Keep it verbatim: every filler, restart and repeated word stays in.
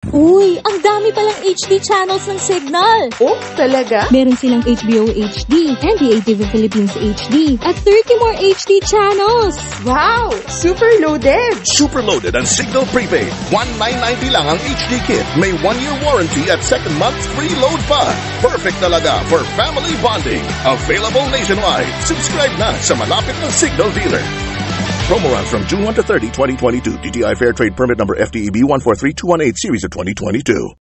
Uy, ang dami palang H D channels ng Cignal. Oh, talaga? Meron silang H B O H D, N B A T V Philippines H D, at thirty more H D channels. Wow! Superloaded! Superloaded and Cignal Prepaid. one nine ninety lang ang H D Kit. May one-year warranty at second month free load pa. Perfect talaga for family bonding. Available nationwide. Subscribe na sa malapit ng Cignal dealer. Promo runs from June first to thirtieth, twenty twenty-two. D T I Fair Trade Permit number F D E B one four three two one eight series of twenty twenty-two.